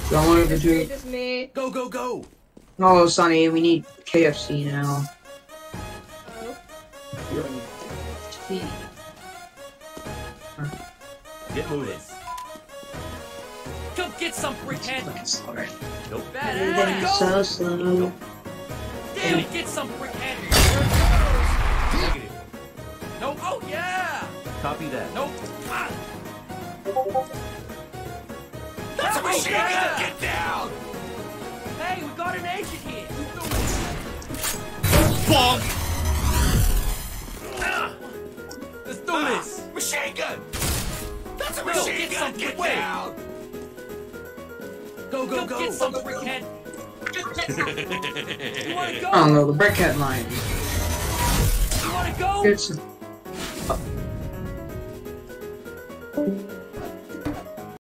Don't want to do. Just me. Go, go, go! Oh, Sonny, we need KFC now. Get moving. Come get some, brickhead! Nope. Bad go! So slow. Damn it, get some, brickhead! Negative. Nope. Oh, yeah! Copy that. Nope. Ah. That's a machine gun! Yeah. Get down! Hey, we got an agent here! Bonk! Let's do this! Machine gun! That's a No, machine get gun! some Get way. down! Go, go, Come go! get some, brickhead! You wanna go? I don't know, the brickhead line. You wanna go? Get some.